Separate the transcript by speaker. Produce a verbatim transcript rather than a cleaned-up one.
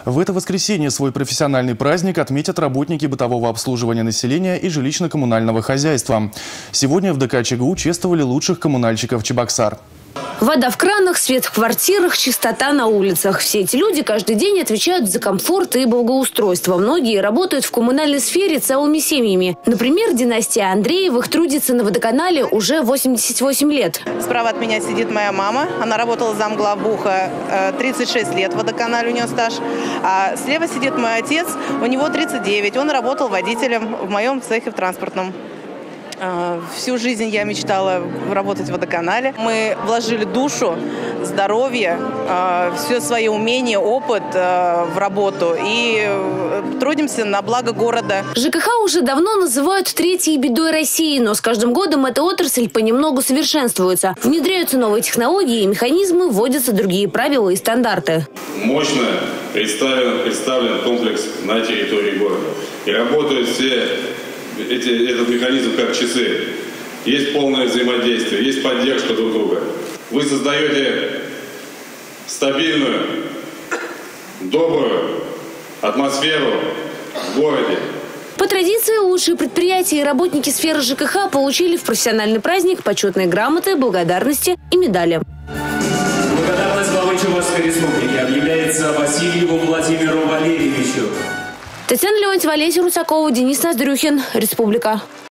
Speaker 1: В это воскресенье свой профессиональный праздник отметят работники бытового обслуживания населения и жилищно-коммунального хозяйства. Сегодня в ДК ЧГУ чествовали лучших коммунальщиков Чебоксар.
Speaker 2: Вода в кранах, свет в квартирах, чистота на улицах. Все эти люди каждый день отвечают за комфорт и благоустройство. Многие работают в коммунальной сфере целыми семьями. Например, династия Андреевых трудится на водоканале уже восемьдесят восемь лет.
Speaker 3: Справа от меня сидит моя мама. Она работала замглавбуха тридцать шесть лет в водоканале, у нее стаж. А слева сидит мой отец, у него тридцать девять. Он работал водителем в моем цехе в транспортном. Всю жизнь я мечтала работать в водоканале. Мы вложили душу, здоровье, все свои умения, опыт в работу и трудимся на благо города.
Speaker 2: ЖКХ уже давно называют третьей бедой России, но с каждым годом эта отрасль понемногу совершенствуется. Внедряются новые технологии и механизмы, вводятся другие правила и стандарты.
Speaker 4: Мощно представлен, представлен комплекс на территории города. И работают все Эти, этот механизм как часы. Есть полное взаимодействие, есть поддержка друг друга. Вы создаете стабильную, добрую атмосферу в городе.
Speaker 2: По традиции лучшие предприятия и работники сферы ЖКХ получили в профессиональный праздник почетные грамоты, благодарности и медали.
Speaker 5: Благодарность главы Чувашской республики объявляется Васильеву Владимиру Валерьевичу.
Speaker 2: Татьяна Леонтьева, Олеся Русакова, Денис Ноздрюхин. Республика.